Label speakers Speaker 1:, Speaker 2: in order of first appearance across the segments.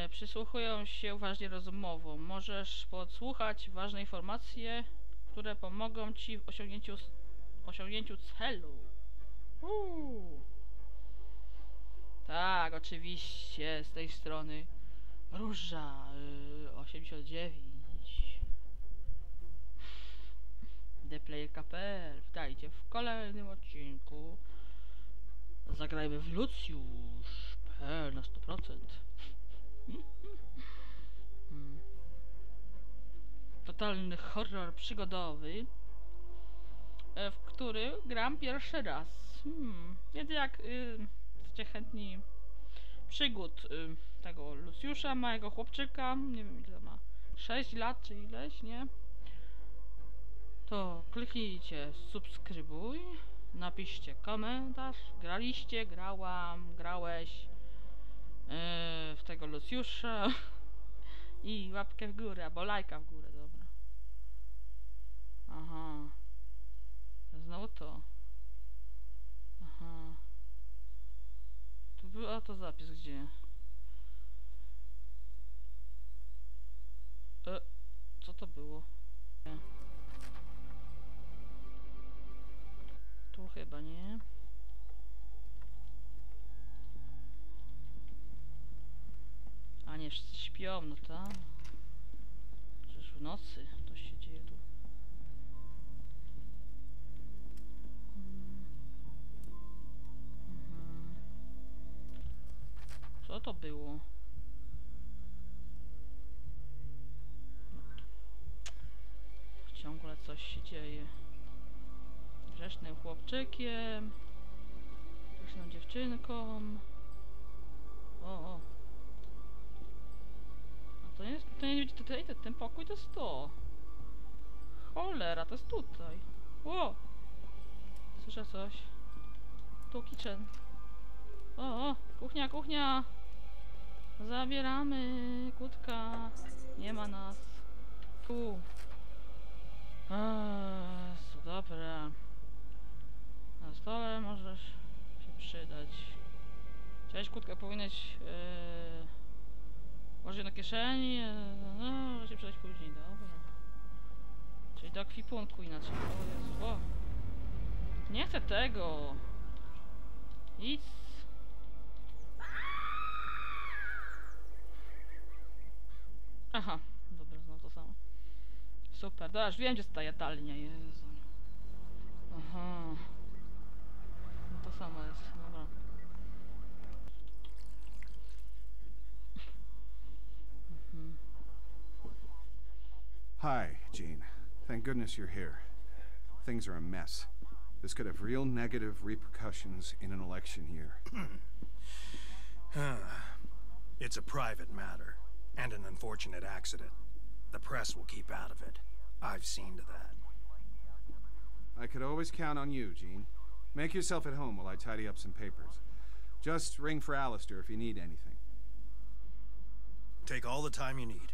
Speaker 1: przysłuchują się uważnie rozmowom. Możesz podsłuchać ważne informacje, które pomogą ci w osiągnięciu celu. Tak, oczywiście, z tej strony Róża 89 ThePlayer.pl. Witajcie w kolejnym odcinku. Zagrajmy w Lucius.pl na 100%. Totalny horror przygodowy, w który gram pierwszy raz. Więc jak jesteście chętni przygód tego Luciusza, małego chłopczyka, nie wiem ile ma, 6 lat czy ileś, nie? To kliknijcie subskrybuj, napiszcie komentarz, graliście, grałam, grałeś w tego Luciusza i łapkę w górę, albo lajka w górę, dobra. Aha. Znowu to. Aha. Tu był autozapis, gdzie? Co to było? Tu chyba nie. A nie, wszyscy śpią, no tak. Przecież w nocy to się dzieje tu. Co to było? Ciągle coś się dzieje. Grzecznym chłopczykiem, grzeczną dziewczynką. O. A to nie będzie tutaj, ten pokój to jest to. Cholera, to jest tutaj. Ło! Słyszę coś. Tu kitchen. O, kuchnia! Zabieramy kutka. Nie ma nas. Tu. Dobra. Na stole możesz się przydać. Cześć, kutka, powinieneś włożyć do kieszeni. Może się przydać później, dobra. Czyli do kwipunku inaczej. O Jezu, o. Nie chcę tego. Idź. Aha, dobra, znowu to samo. Super, dobra, już wiem, gdzie jest ta jadalnia, Jezu. Aha. No to samo jest, dobra.
Speaker 2: Hi, Jean. Thank goodness you're here. Things are a mess. This could have real negative repercussions in an election year.
Speaker 3: It's a private matter, and an unfortunate accident. The press will keep out of it. I've seen to that.
Speaker 2: I could always count on you, Jean. Make yourself at home while I tidy up some papers. Just ring for Alistair if you need anything.
Speaker 3: Take all the time you need.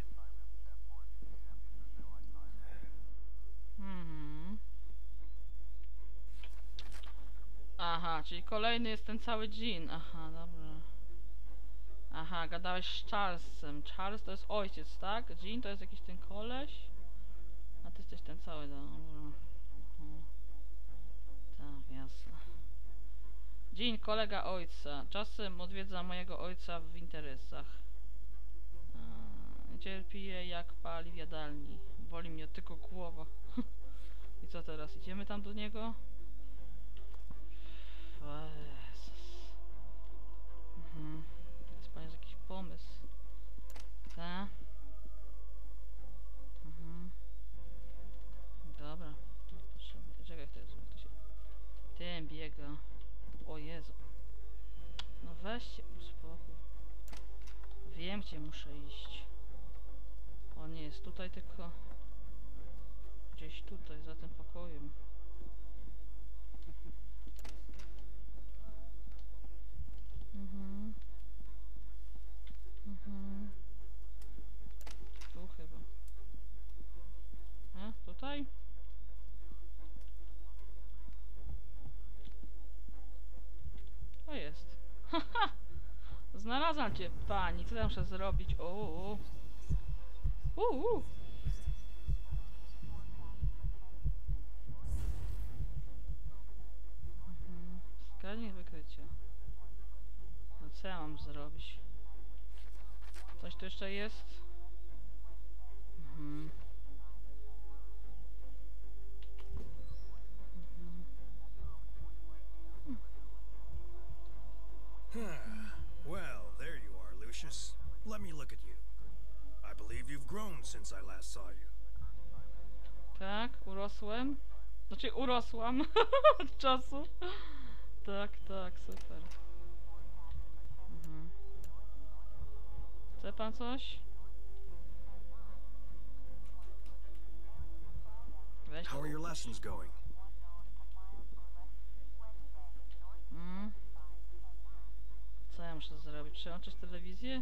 Speaker 1: Aha, czyli kolejny jest ten cały Jean. Aha, dobra. Aha, gadałeś z Charlesem. Charles to jest ojciec, tak? Jean to jest jakiś ten koleś. A ty jesteś ten cały, dobra. Tak, jasne. Jean, kolega ojca. Czasem odwiedza mojego ojca w interesach. Nie cierpi je jak pali w jadalni. Boli mnie tylko głowa. I co teraz? Idziemy tam do niego? Jezus. Jest pan jakiś pomysł. Ta? Dobra. Potrzebuję. Czekaj, jak to jest? Jak to się... Tym biega. O Jezu. No weźcie uspokój. Wiem, gdzie muszę iść. On nie jest tutaj, tylko... Gdzieś tutaj, za tym pokojem. Tu chyba. Tutaj? O, jest. Haha! Znalazłam cię, pani. Co ja muszę zrobić? O. Wskaźnik wykrycia. No co ja mam zrobić? Coś tu jeszcze jest?
Speaker 3: Well, there you are, Lucius. Let me look at you. I believe you've grown since I last saw you.
Speaker 1: Tak, urosłem. Znaczy urosłam od czasu. Tak, super. Chce pan coś? Weź
Speaker 3: How are your lessons going?
Speaker 1: Co ja muszę zrobić? Przełączyć telewizję?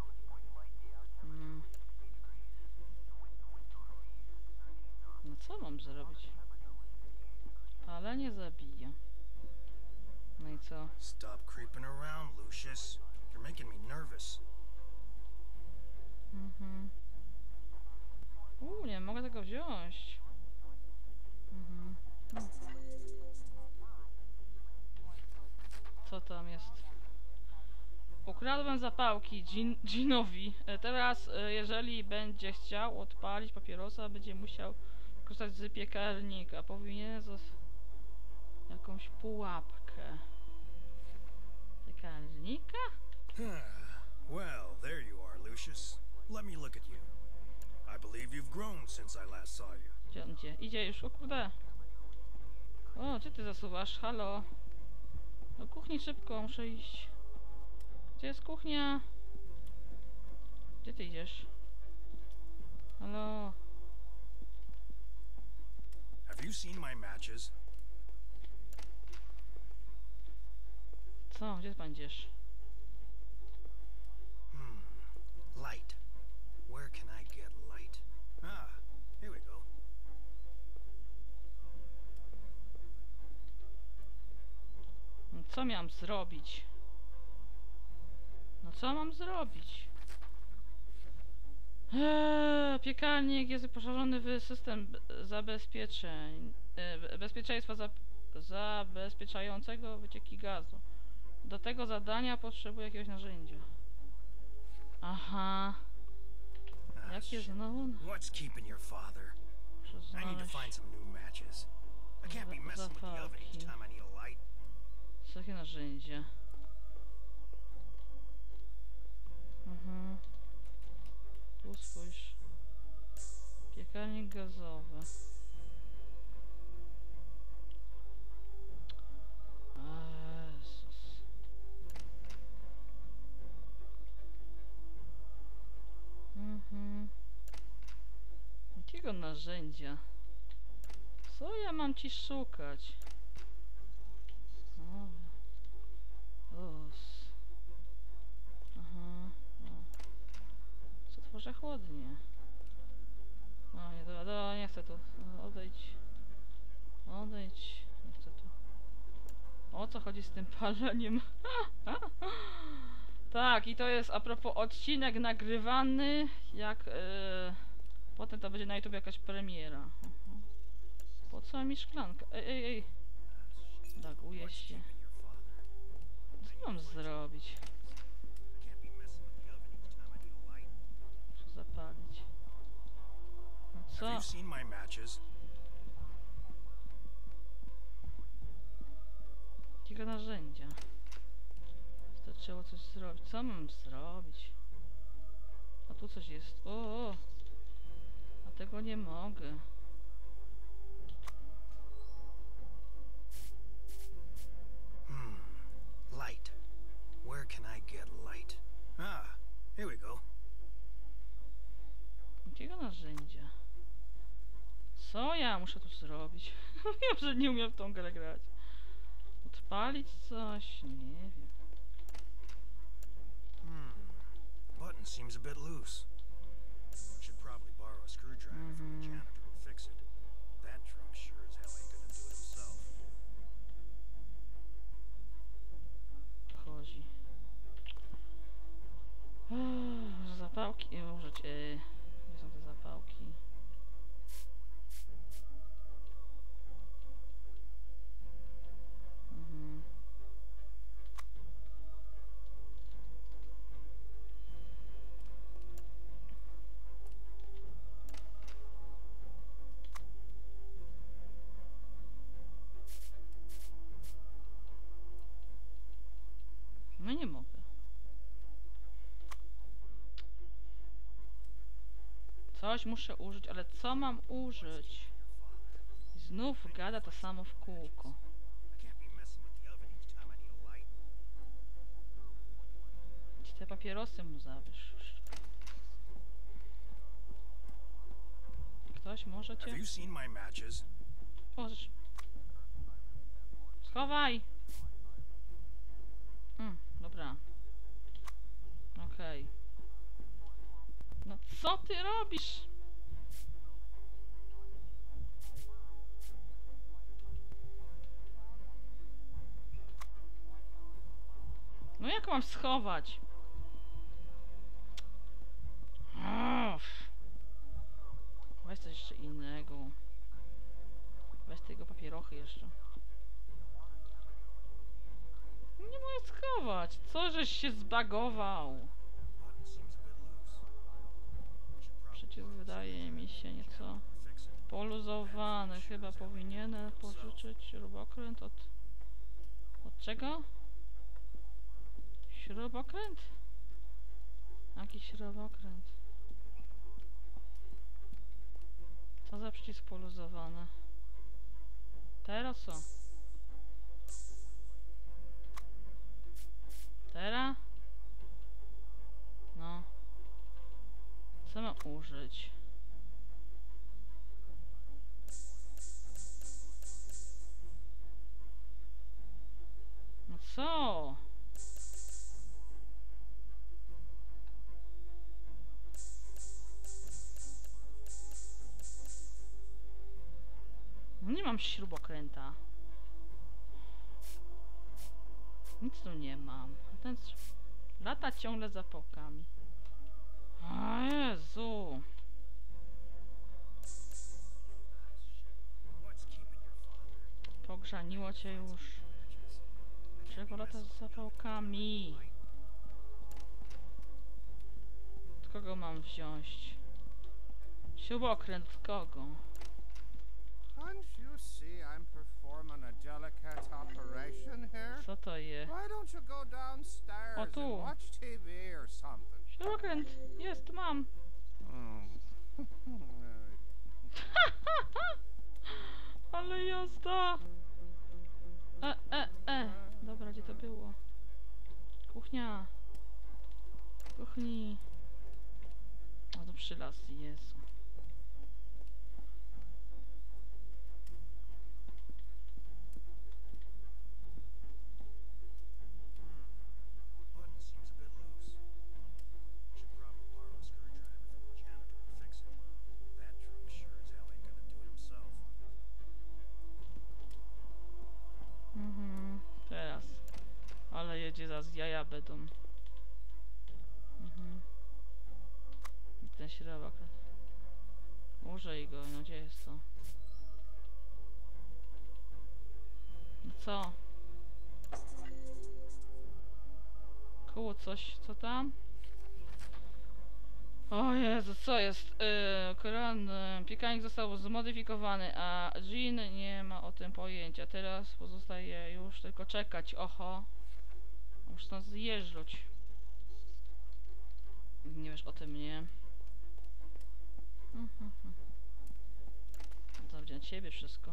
Speaker 1: No co mam zrobić? Palenie zabija. No i co?
Speaker 3: Stop creeping around, Lucius. You're making me nervous.
Speaker 1: Nie mogę tego wziąć. Co tam jest? Ukradłem zapałki Ginowi. Teraz, jeżeli będzie chciał odpalić papierosa, będzie musiał korzystać z piekarnika. Powinien jakąś pułapkę. Piekarnika?
Speaker 3: Well, there you are, Lucius. Let me look at you. I believe you've grown since I last saw you.
Speaker 1: Gdzie on idzie? Idzie już, o kurde. O, gdzie ty zasuwasz? Halo? Do kuchni szybko, muszę iść. Gdzie jest kuchnia? Gdzie ty idziesz? Halo?
Speaker 3: Have you seen my matches?
Speaker 1: Co? Gdzie pan idziesz?
Speaker 3: Light. Where can I get light? Ah, here we go.
Speaker 1: No co miałam zrobić? No co mam zrobić? Piekarnik jest wyposażony w system zabezpieczeń. Bezpieczeństwa zabezpieczającego wycieki gazu. Do tego zadania potrzebuję jakiegoś narzędzia. Aha. Jakie znowu?
Speaker 3: What's keeping your father? I need to find some new matches. I can't be messing with the oven each time I need a light.
Speaker 1: Co jakie narzędzie? Tu spójrz. Piekarnik gazowy. Jezus. Jakiego narzędzia? Co ja mam ci szukać? Co tworzę chłodnie? No nie, dobra, nie chcę tu. Odejdź. Nie chcę tu. O co chodzi z tym paleniem? Tak, i to jest a propos odcinek nagrywany, jak potem to będzie na YouTube jakaś premiera. Po co mi szklanka? Ej. Laguje się. Co mam zrobić? Muszę zapalić. No co?
Speaker 3: Have you seen my matches?
Speaker 1: Jakiego narzędzia? Wystarczyło coś zrobić. Co mam zrobić? A tu coś jest. O! A tego nie mogę.
Speaker 3: Light. Where can I get light? Ah, here we go.
Speaker 1: Jakiego narzędzia? Co ja muszę tu zrobić? Wiem, że nie umiem w tą grę grać. Odpalić coś? Nie wiem.
Speaker 3: Button seems a bit loose. Should probably borrow a screwdriver from the janitor and fix it. That drunk sure as hell ain't gonna do it himself.
Speaker 1: Chodzi. zapałki użyć. Gdzie są te zapałki? Mhm. No nie mogę. Coś muszę użyć, ale co mam użyć? I znów gada to samo w kółko.
Speaker 3: I can't be messing with the oven each time I need a light.
Speaker 1: Idź te papierosy mu zabierz. Ktoś może
Speaker 3: Have
Speaker 1: cię?
Speaker 3: you seen my matches?
Speaker 1: Pożycz. Schowaj! Dobra. Okej. No co ty robisz? No jak mam schować? Uff. Weź coś jeszcze innego. Weź tego papierochy jeszcze. Nie mogę schować. Co żeś się zbagował?
Speaker 3: Button seems a bit loose. Should probably
Speaker 1: Przecież wydaje mi się nieco
Speaker 3: fix it.
Speaker 1: poluzowany. Chyba powinienem pożyczyć śrubokręt od czego? Śrubokręt? Jaki śrubokręt? Co za przycisk poluzowany? Teraz co? Teraz? No. Co mam użyć? No co? No nie mam śrubokręta. Nic tu nie mam. A ten lata ciągle zapałkami. O Jezu.
Speaker 3: What's keeping your father?
Speaker 1: Pogrzaniło cię już. Czego lata z zapałkami? Od kogo mam wziąć? Śrubokręt od kogo?
Speaker 4: Can't you see I'm performing a delicate operation here?
Speaker 1: Co to je?
Speaker 4: Why don't you go downstairs
Speaker 1: O,
Speaker 4: and
Speaker 1: tu.
Speaker 4: watch TV or something?
Speaker 1: Śrubokręt! Jest, mam! Ale jazda! Dobra, gdzie to było? Kuchnia! Kuchni! O, to przylas, Jezu.
Speaker 3: Button seems a bit loose. Should probably borrow a screwdriver from the janitor and fix it. That drunk sure as hell ain't gonna do it himself.
Speaker 1: Teraz. Ale jedzie zaraz, jaja będą. I ten śrubokręt. Użyj go, no gdzie jest to? No co? Koło coś, co tam? O Jezu, co jest? Piekarnik został zmodyfikowany, a Jean nie ma o tym pojęcia. Teraz pozostaje już tylko czekać. Oho. Muszę stąd zjeżdżać. Nie wiesz o tym, nie? To będzie na ciebie wszystko.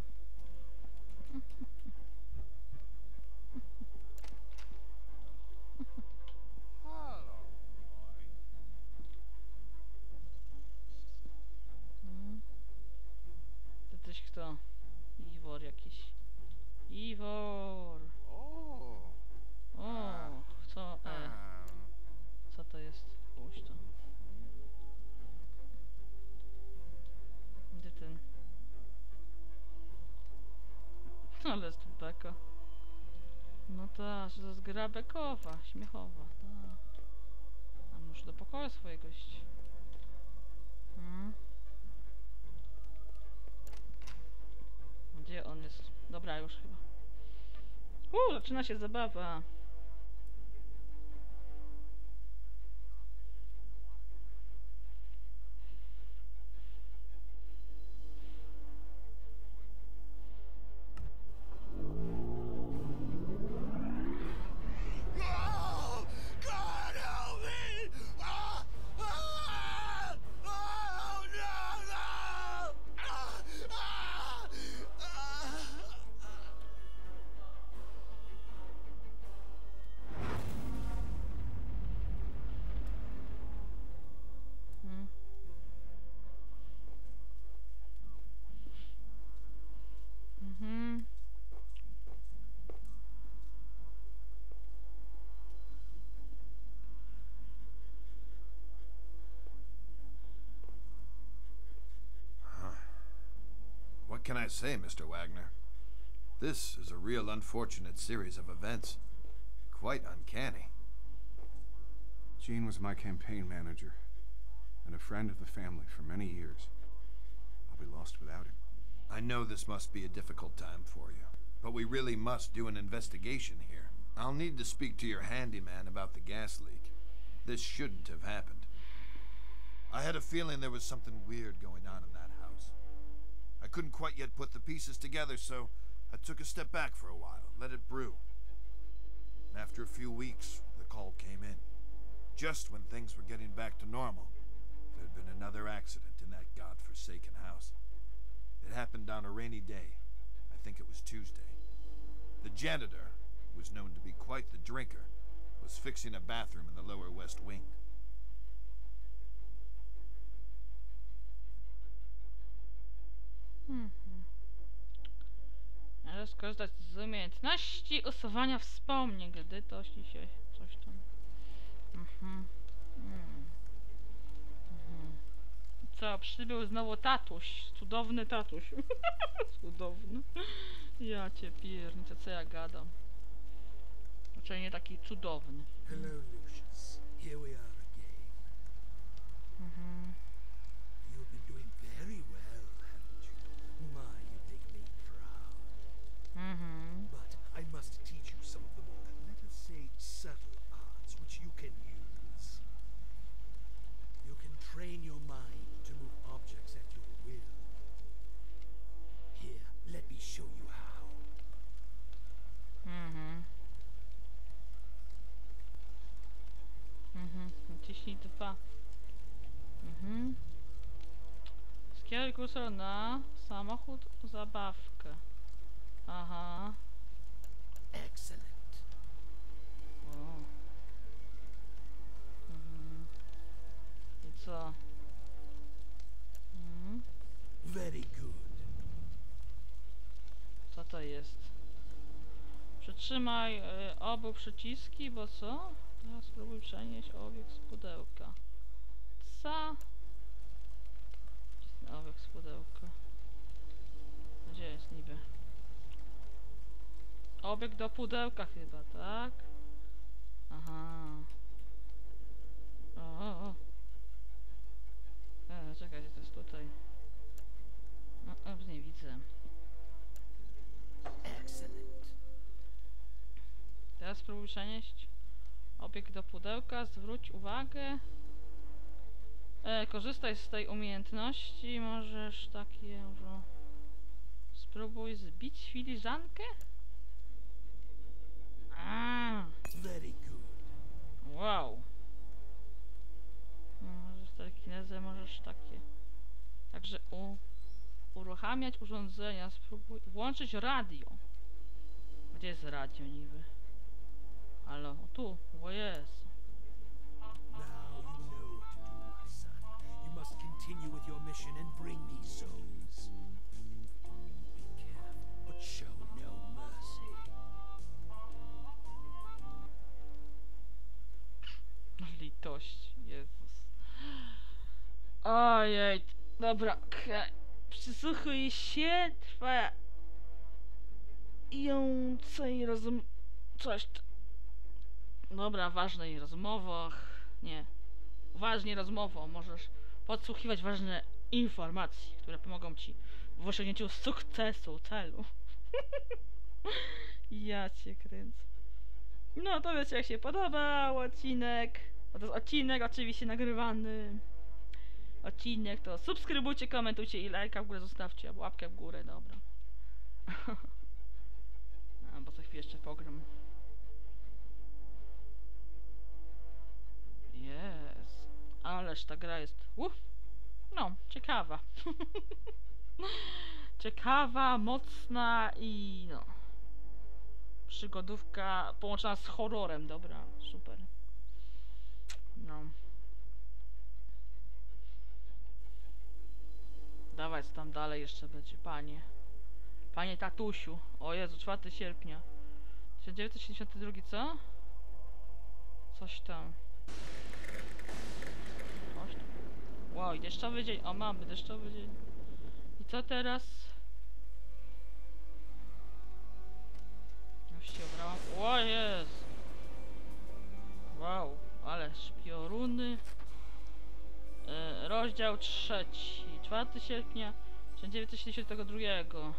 Speaker 4: Hello, boy.
Speaker 1: Ty tyś kto? Iwor jakiś. Iwor!
Speaker 4: Oh.
Speaker 1: O, co? Co to jest? Puść to. Gdzie ten? Ale jest tu beka. No ta, że to jest gra bekowa, śmiechowa, ta. A muszę do pokoju. swoje gości. Gdzie on jest? Dobra, już chyba. Zaczyna się zabawa.
Speaker 3: Oh, God help me! Ah! Ah! Oh, no, no! Ah! Ah! Ah!
Speaker 5: What can I say, Mr. Wagner? This is a real unfortunate series of events. Quite uncanny.
Speaker 2: Gene was my campaign manager and a friend of the family for many years. I'll be lost without him.
Speaker 5: I know this must be a difficult time for you, but we really must do an investigation here. I'll need to speak to your handyman about the gas leak. This shouldn't have happened. I had a feeling there was something weird going on in that house. I couldn't quite yet put the pieces together, so I took a step back for a while, let it brew. And after a few weeks, the call came in. Just when things were getting back to normal, there had been another accident in that godforsaken house. It happened on a rainy day. I think it was Tuesday. The janitor, who was known to be quite the drinker, was fixing a bathroom in the lower west wing.
Speaker 1: Należy skorzystać z umiejętności usuwania wspomnień, gdy to śni się coś tam. Co, przybył znowu tatuś. Cudowny tatuś. Cudowny. Ja cię pierniczę, co ja gadam. Znaczy nie taki cudowny.
Speaker 3: Hello, Lucius. Here we are again. You've been doing very well, haven't you? My, you make me proud. But I must teach you some of the more, let us say, subtle arts which you can use. You can train your mind to move objects at your will. Here, let me show you how.
Speaker 1: Ciśnij 2. Skieruj kursor na samochód, zabawkę. Aha.
Speaker 3: Excellent.
Speaker 1: O. I co?
Speaker 3: Very good.
Speaker 1: Co to jest? Przytrzymaj obu przyciski, bo co? Teraz spróbuj przenieść obieg z pudełka. Co? Wcisnę obieg z pudełka. Gdzie jest niby? Obieg do pudełka chyba, tak? Aha. O. Czekajcie, to jest tutaj. Nie widzę.
Speaker 3: Excellent.
Speaker 1: Teraz spróbuj przenieść obieg do pudełka. Zwróć uwagę. Korzystaj z tej umiejętności. Możesz takie... Spróbuj zbić filiżankę?
Speaker 3: Very good.
Speaker 1: Wow. Możesz telekinezę, możesz takie. Także uruchamiać urządzenia. Spróbuj włączyć radio. Gdzie jest radio niby? Halo, o tu, o jest.
Speaker 3: Now you know what to do, my son. You must continue with your mission and bring me souls. Be careful, but show no mercy.
Speaker 1: Litość, Jezus. Ojej, dobra, przysłuchuj się trwającej coś. Dobra, ważnej rozmowach. Nie. uważnie rozmową możesz podsłuchiwać ważne informacje, które pomogą ci w osiągnięciu sukcesu, celu. Ja cię kręcę. No to wiecie, jak się podobał odcinek. Bo to jest odcinek oczywiście nagrywany. Odcinek to subskrybujcie, komentujcie i lajka w górę zostawcie, albo łapkę w górę, dobra. A, bo za chwilę jeszcze pogram. Jest. Ależ ta gra jest. No, ciekawa. Ciekawa, mocna i no. Przygodówka połączona z horrorem, dobra, super. No. Dawaj, co tam dalej jeszcze będzie, panie. Panie tatusiu. O Jezu, 4 sierpnia. 1972, co? Coś tam. Coś tam. Wow, deszczowy dzień. O, mamy deszczowy dzień. I co teraz? Już się ubrałam. O Jezu. Wow, ale pioruny. Rozdział 3. 4 sierpnia 1972.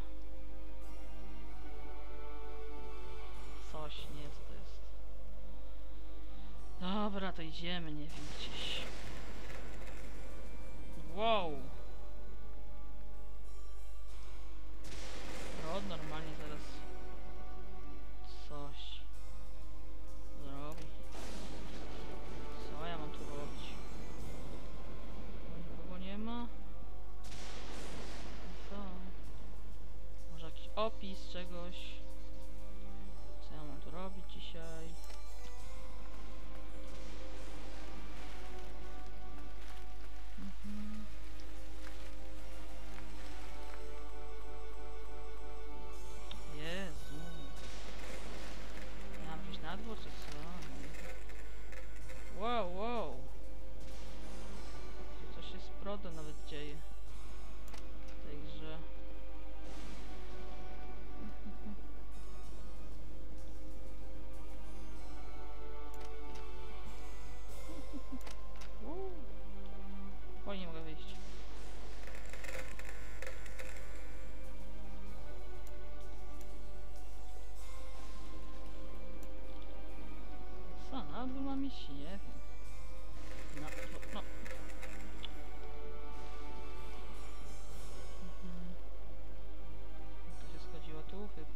Speaker 1: Coś nie jest, to jest. Dobra, to idziemy, nie wiem, gdzieś. Wow. Rod normalnie zaraz coś zrobi. Co ja mam tu robić? Nikogo nie ma? Co? Może jakiś opis czegoś? Co ja mam tu robić dzisiaj? Jezu. Ja mam wyjść na dwór, czy co? Wow, wow. Tu coś się z prodem nawet dzieje. W tej grze. Oj, nie mogę wyjść. Co, na dwór mam iść? Nie wiem. No. To się schodziło tu chyba.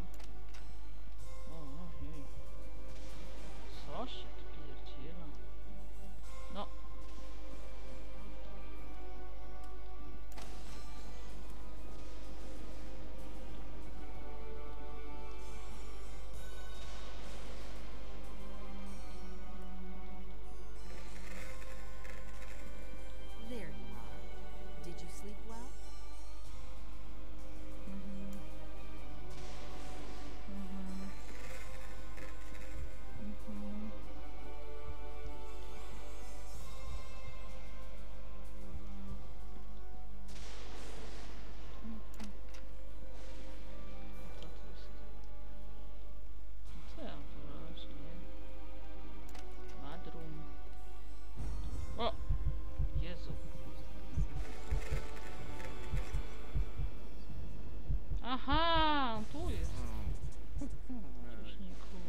Speaker 1: O, jej. Co się tu pierdziela? No.
Speaker 6: There you are. Did you sleep well?
Speaker 1: Co to jest? Co ja mam tu robić? Nie. Madrum. O! Jezu. Aha! Tu jest. Krzyżniku.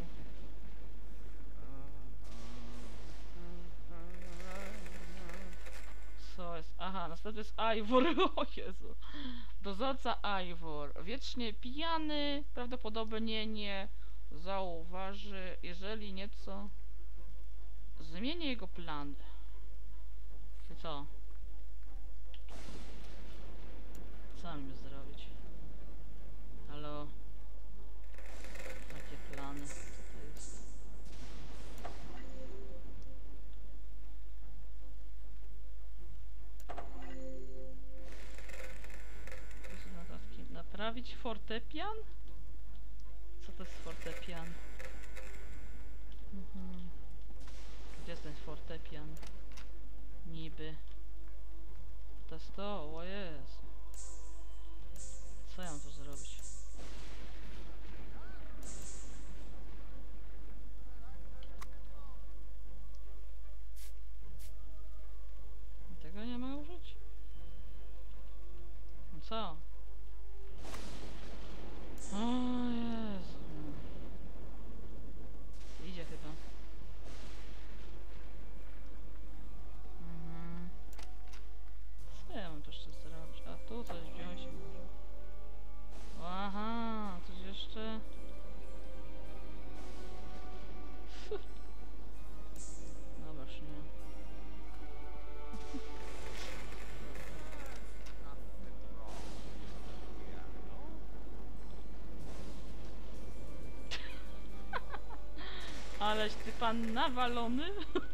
Speaker 1: Co jest? Aha, następny jest Ivor. O Jezu. Dozorca Ivor. Wiecznie pijany. Prawdopodobnie nie zauważy. Jeżeli nieco zmieni jego plany. Ty co? Co mamy zrobić? Halo? Jakie plany? Co to jest? Naprawić fortepian? Co to jest fortepian? Gdzie jest ten fortepian? Niby. To jest to, o Jezu. Co ja mam tu zrobić? co? O Jezu. Idzie chyba. Co ja mam tu jeszcze zrobić? A tu coś wziąć może. Aha, coś jeszcze. Dobra, już nie. Aleś ty pan nawalony?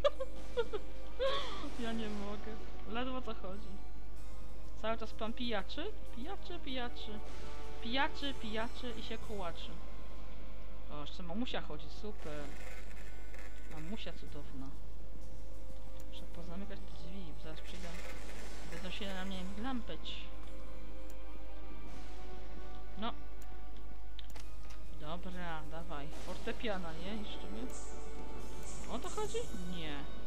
Speaker 1: Ja nie mogę. Ledwo co chodzi. Cały czas pan pijaczy? Pijaczy, pijaczy. Pijaczy, pijaczy i się kołaczy. O, jeszcze mamusia chodzi, super. Mamusia cudowna. Muszę pozamykać te drzwi, bo zaraz przyjdę. Będą się na mnie lampeć. No. Dobra, dawaj. Fortepiana, nie? Jeszcze mnie? O to chodzi? Nie.